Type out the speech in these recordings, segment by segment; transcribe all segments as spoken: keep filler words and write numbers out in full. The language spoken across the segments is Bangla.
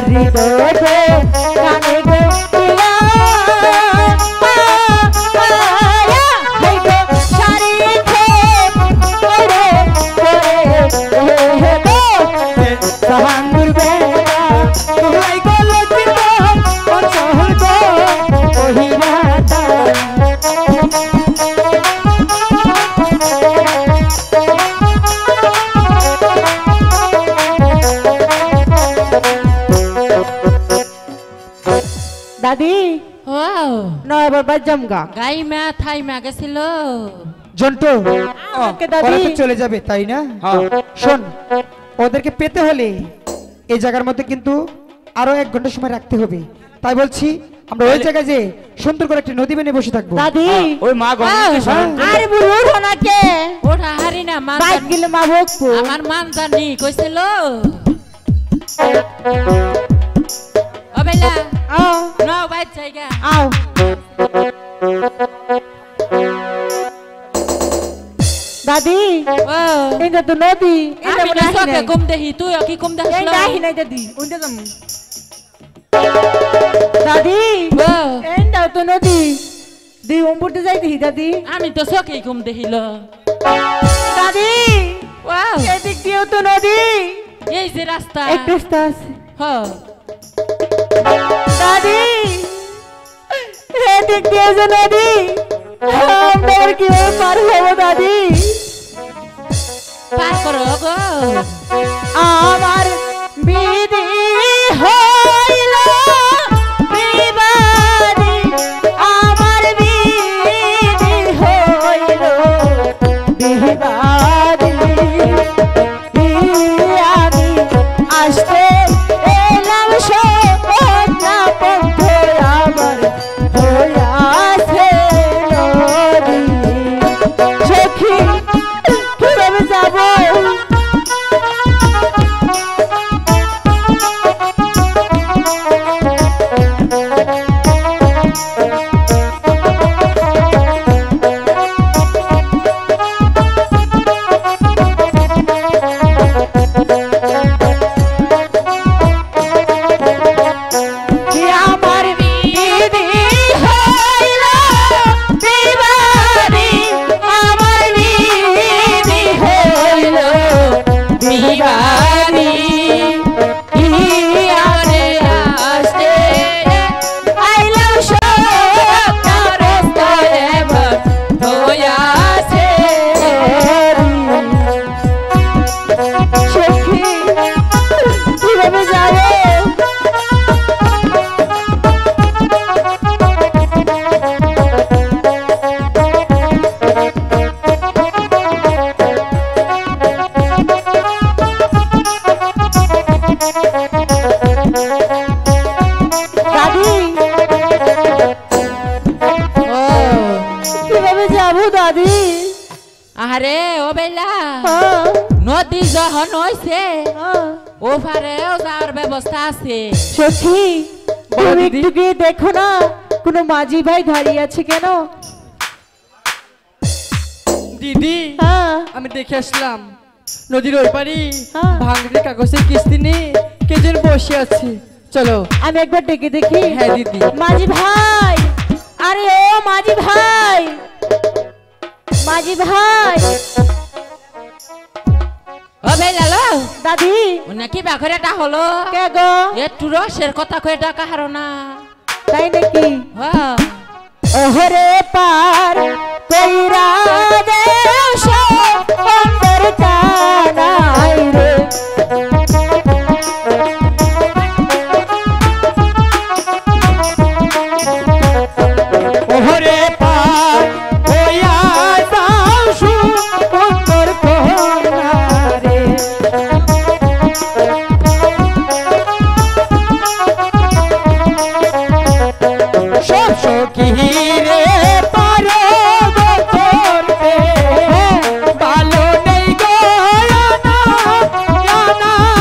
হৃদয়ে কানে গো ইয়া হাই গো সারি খে ওরে ওরে হে গো সাহানুর বেলা তুই গো লক্ষ্মী ও চহল গো ওহিরাতা দাদি ও নয় বার বাজমগা গাই মা থাই মা গেছিল জন্টু ওকে দাদি ওরা তো চলে যাবে তাই না হ্যাঁ শোন ওদেরকে পেতে হলে এই জায়গার মধ্যে কিন্তু আরো এক ঘন্টা সময় রাখতে হবে তাই বলছি আমরা ওই জায়গায় যে সুন্দর করে একটা নদী বেনে বসে থাকবো দাদি ওই মা গঙ্গাকে স্মরণ করে আরে বুড়ো ওঠো না কে ওটা হারি না মান বাইক গেলে মা বকবো আমার মান জানি কইছিল ও বেলা আও নাও বাইক জায়গা আও দাদি ও এটা তো নদী এটা আমি মনে না হয় সকে নাই কম দেহি তুই কি কম এই দেখিস নাই নাই দাদি ওইটা যাম দাদি ও এটা তো নদী দি ওমপুরতে যাই দেখি দাদি আমি তো সকে কম দেখিল দাদি ওয়াও এদিক দিয়েও তো নদী এই যে রাস্তা একটু রাস্তা আছে হ দাদি এদিক দিয়ে যে নদী আমার কি পার হবো দাদি পার করো গো আমার বিধি হইল বিবাদী আমার বিধি হইল বিবাদী আমি আসতে এলাম সপন না পথ আমার হইয়াছে নদী সখী কিভাবে যাবো আরে ও বেলা নদী যখন হইছে ও পারেও যাওয়ার ব্যবস্থা আছে সখী তুমি একটু গিয়ে দেখো না কোনো মাঝি ভাই দাঁড়িয়ে আছে কেন দিদি হ্যাঁ আমি দেখে আসলাম নদীর ওই পারি হ্যাঁ। ভাঙড়ি কাগজের কিস্তি নিয়ে কে যেন বসে আছে চলো আমি একবার ডেকে দেখি হ্যাঁ দিদি মাঝি ভাই আরে ও মাঝি ভাই মাঝি ভাই ও বেলা লো দাদি নাকি বাঘরেটা হলো কে গো একটু রসের কথা কয়ে ডাকা হারো না তাই নাকি হ্যাঁ ওহরে পার কইরা দেও সুন্দর কানাই রে ওহরে পার হইয়া যাও সুন্দর কন্যা রে সব সখী রে পারো গো করতে ভালো নেই গো জানা জানা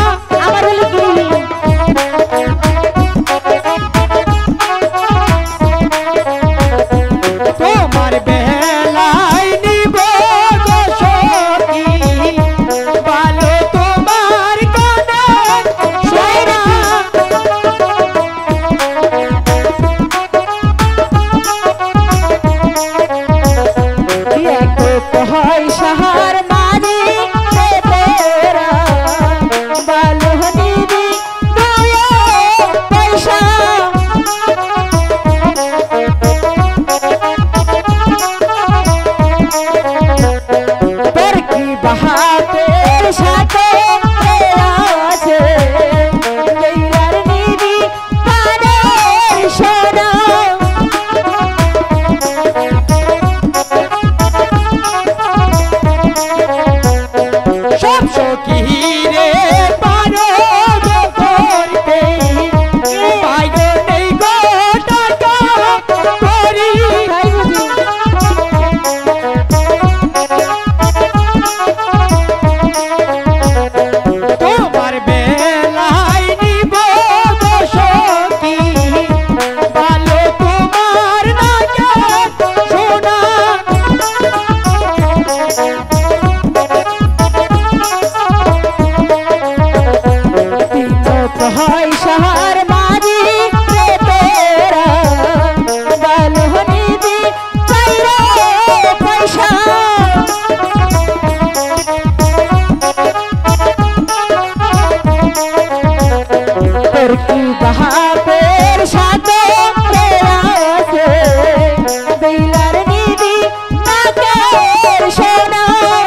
বাহাবের সাথে আছে বেলার নিবি নাকের সোনা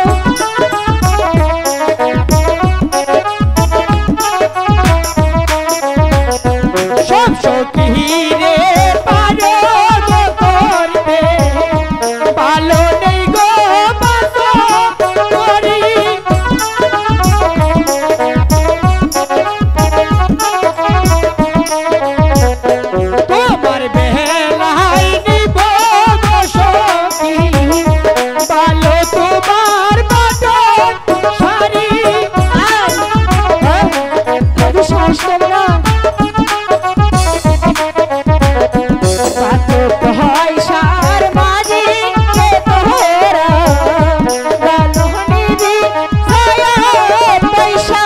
সব সখীরে পারে গো করতে ভালো নেই গো বাসো করি তোমার বেলাই নিব গো সখী ভালো তোমার বাটন শাড়ি আমি শ্বাস তোমরা কত পয়সার মাঝে তোরা ভালো নিবি হায়াত পয়সা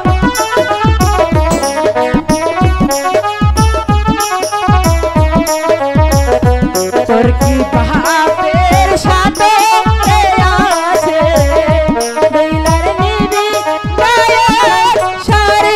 তোর কি বাপের সাথে আছে বেলার নিবি গায়ের শাড়ি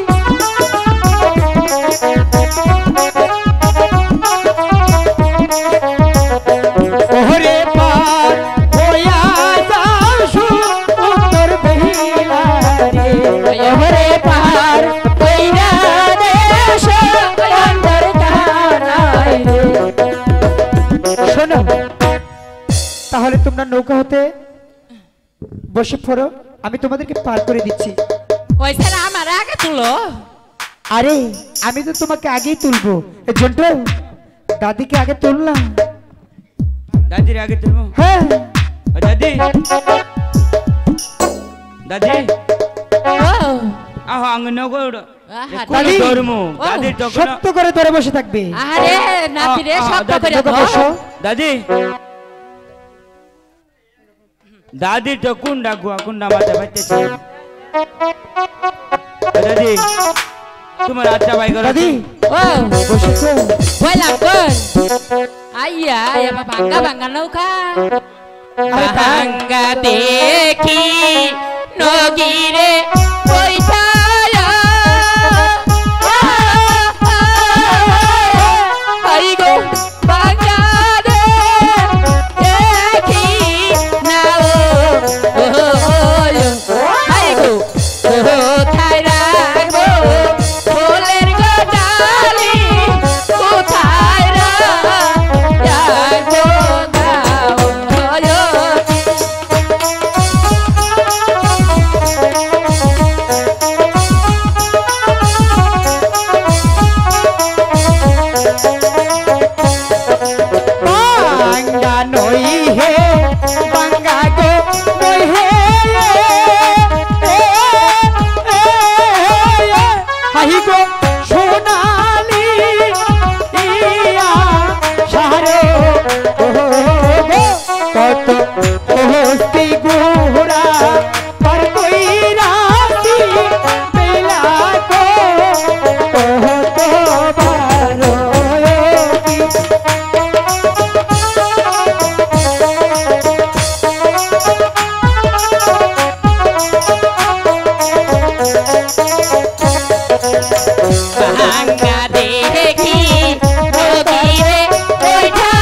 ওরে পার হইয়া যাও সুন্দর বেহিলারে ওরে পার কইরা দেশ অন্তর কানাই রে শোনো তাহলে তোমরা নৌকা হতে বসে পড়ো আমি তোমাদেরকে পার করে দিচ্ছি ওই স্যার আমার আগে তুলো আরে আমি তো তোমাকে আগেই তুলবো এই জন্টু দাদিকে আগে তুললাম দাদির আগে তুলবো হ্যাঁ ও দাদি দাদি ও আহ আঙ্গ নগর আহা, দাদি। ধর্মু ও, দাদির তখন শক্ত করে ধরে বসে থাকবে আরে নাতি রে আ, আ, শব্দ দাদি, করে নৌকা ধর। বসো দাদি দাদির তো কুন্ডা গুয়া কুন্ডা মাথা বাইতেছে ও দাদি তোমার আচ্ছা ভাই করো দাদি ও বসেছো বললাম কর আইয়া এবার ভাঙ্গা ভাঙ্গা নৌকা আরে তাই। ভাঙ্গা দেখি নগিরে পয়সা আই গো ভাঙ্গা দেখি না ও আই গো কোথায় রাখবো ফুলের গোটালি কোথায় রাখবো দাও বাঙ্গা নই হে বাঙ্গা গো নই হে হাই গো সোনালি ইয়া সারে কত হস্তি গুড়া পর কই রাতি বেলা কো কত বারো ভাঙ্গা দেখি নদীরে ওইটা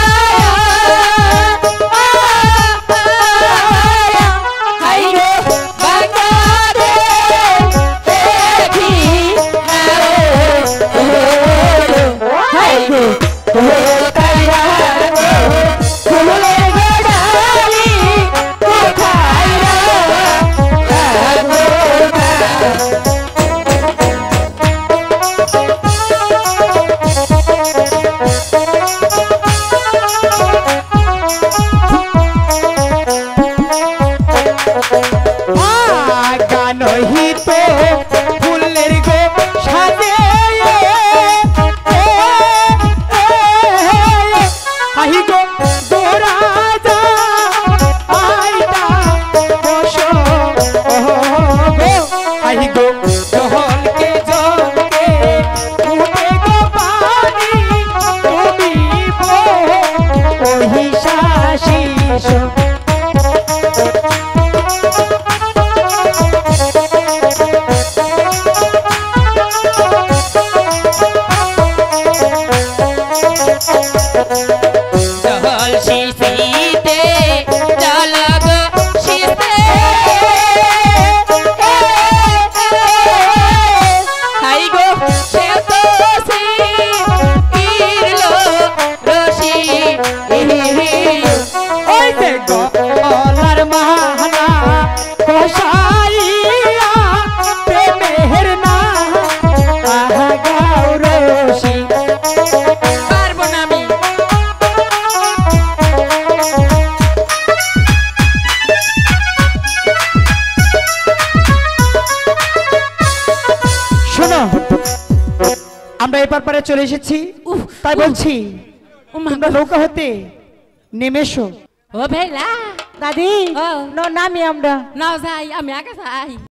হাই গো ভাঙ্গা দেখি হাই গো কোথায় রাখবো ফুলের গোড়ালি কোথায় রাখবো গানহি তো ফুলের গো সাজে দাও রশি পারবো না আমি শোনো আমরা এপার পারে চলে এসেছি উফ, তাই উফ। বলছি ও মা তোমরা গো। নৌকা হতে নেমে এসো ও ভেলা দাদি ও। ন নামি আমরা নাও যাই আমি আগে যাই